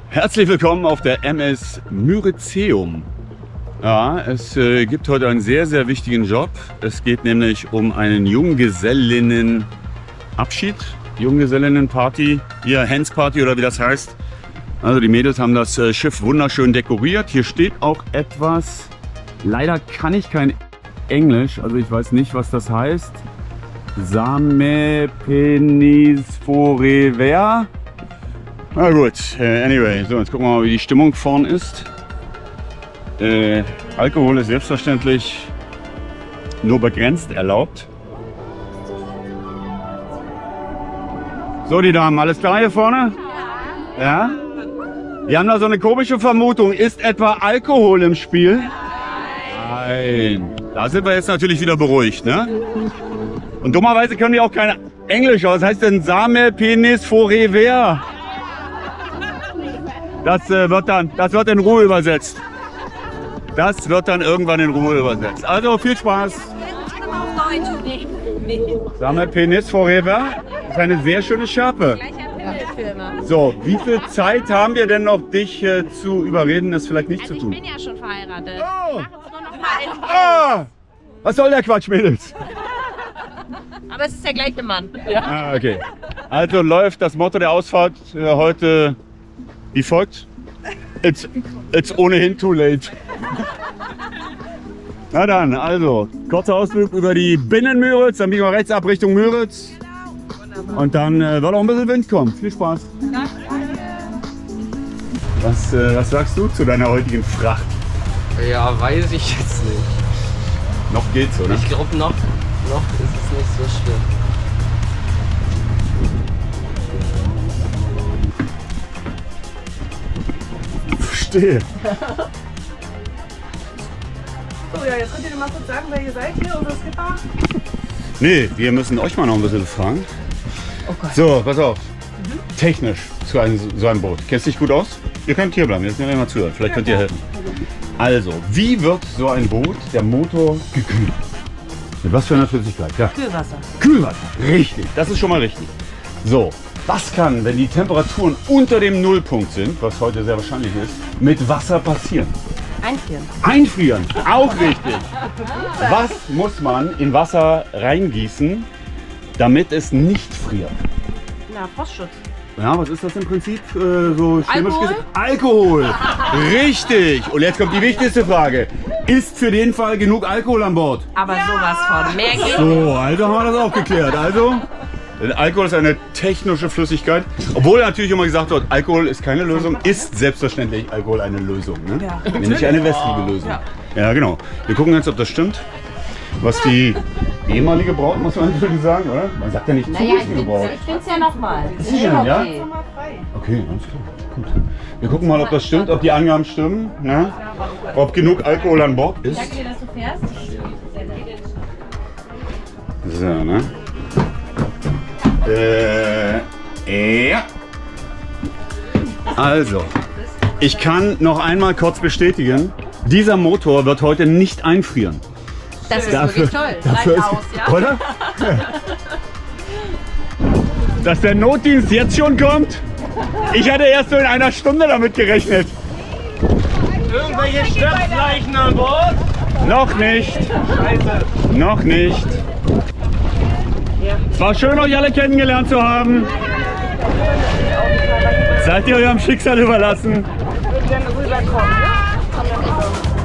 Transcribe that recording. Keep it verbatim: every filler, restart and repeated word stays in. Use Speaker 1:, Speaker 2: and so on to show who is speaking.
Speaker 1: Herzlich willkommen auf der M S Myriceum. Ja, es äh, gibt heute einen sehr, sehr wichtigen Job. Es geht nämlich um einen Junggesellinnenabschied, Junggesellinnenparty, hier Handsparty oder wie das heißt. Also die Mädels haben das äh, Schiff wunderschön dekoriert. Hier steht auch etwas, leider kann ich kein Englisch, also ich weiß nicht, was das heißt. Same Penis Forever. Na gut, äh, anyway, so jetzt gucken wir mal, wie die Stimmung vorn ist. Äh, Alkohol ist selbstverständlich nur begrenzt erlaubt. So, die Damen, alles klar hier vorne? Ja? Wir haben da so eine komische Vermutung. Ist etwa Alkohol im Spiel? Nein. Da sind wir jetzt natürlich wieder beruhigt, ne? Und dummerweise können wir auch kein Englisch. Was heißt denn Same Penis Forever? Das äh, wird dann, das wird in Ruhe übersetzt. Das wird dann irgendwann in Ruhe übersetzt. Also viel Spaß. Same Penis Forever. Das ist eine sehr schöne Schärpe. So, wie viel Zeit haben wir denn noch, dich äh, zu überreden, das vielleicht nicht
Speaker 2: also
Speaker 1: zu tun?
Speaker 2: Ich bin ja schon verheiratet.
Speaker 1: Oh.
Speaker 2: Machen es nur noch mal elf
Speaker 1: Ah, was soll der Quatsch, Mädels?
Speaker 2: Aber es ist der gleiche Mann.
Speaker 1: Ja. Ah, okay. Also läuft das Motto der Ausfahrt äh, heute wie folgt. It's, it's ohnehin too late. Na dann, also, kurzer Ausflug über die Binnen-Müritz, dann biegen wir rechts ab Richtung Müritz. Und dann äh, wird auch ein bisschen Wind kommen. Viel Spaß. Was, äh, was sagst du zu deiner heutigen Fracht?
Speaker 3: Ja, weiß ich jetzt nicht.
Speaker 1: Noch geht's, oder?
Speaker 3: Ich glaube, noch, noch ist es nicht so schlimm.
Speaker 1: Verstehe.
Speaker 4: So, ja, jetzt könnt ihr mal kurz sagen, wer ihr seid hier, unser Skipper.
Speaker 1: Nee, wir müssen euch mal noch ein bisschen fragen.
Speaker 4: Oh Gott.
Speaker 1: So, pass auf. Mhm. Technisch zu einem, so einem Boot. Kennst du dich gut aus? Ihr könnt hier bleiben, jetzt nehmen wir mal zuhören. Vielleicht könnt ihr helfen. Also, wie wird so ein Boot, der Motor, gekühlt? Mit was für einer Flüssigkeit? Ja.
Speaker 4: Kühlwasser.
Speaker 1: Kühlwasser. Richtig, das ist schon mal richtig. So, was kann, wenn die Temperaturen unter dem Nullpunkt sind, was heute sehr wahrscheinlich ist, mit Wasser passieren?
Speaker 4: Einfrieren.
Speaker 1: Einfrieren, auch richtig. Was muss man in Wasser reingießen, damit es nicht friert?
Speaker 4: Na, Frostschutz.
Speaker 1: Ja, was ist das im Prinzip? Äh, so chemisch
Speaker 4: Alkohol?
Speaker 1: gesagt? Alkohol! Richtig! Und jetzt kommt die wichtigste Frage. Ist für den Fall genug Alkohol an Bord?
Speaker 4: Aber sowas von. Mehr geht nicht.
Speaker 1: So, also haben wir das auch geklärt. Also, Alkohol ist eine technische Flüssigkeit. Obwohl natürlich immer gesagt wird, Alkohol ist keine Lösung, ist selbstverständlich Alkohol eine Lösung. Ne?
Speaker 4: Ja.
Speaker 1: Nämlich eine wässrige Lösung.
Speaker 4: Ja.
Speaker 1: Ja, genau. Wir gucken jetzt, ob das stimmt. Was die ehemalige Braut, muss man natürlich sagen, oder? Man sagt ja nicht
Speaker 2: Naja, ich
Speaker 1: zukünftige Braut.
Speaker 2: bin's ja nochmal.
Speaker 1: Sicher, ja? Okay, alles klar. Gut. Wir gucken mal, ob das stimmt, ob die Angaben stimmen. Ne? Ob genug Alkohol an Bord ist.
Speaker 2: Sag dir, dass du fährst?
Speaker 1: So, ne? Äh, ja. Also, ich kann noch einmal kurz bestätigen, dieser Motor wird heute nicht einfrieren.
Speaker 2: Das ist
Speaker 1: Dafür,
Speaker 2: wirklich toll.
Speaker 1: dafür ist,
Speaker 4: aus, ja?
Speaker 1: oder? Dass der Notdienst jetzt schon kommt? Ich hatte erst so in einer Stunde damit gerechnet.
Speaker 3: Irgendwelche Stöpfleichen an Bord?
Speaker 1: Noch nicht.
Speaker 3: Scheiße.
Speaker 1: Noch nicht. Es war schön, euch alle kennengelernt zu haben. Seid ihr eurem Schicksal überlassen?
Speaker 4: Wir werden rüberkommen, ne?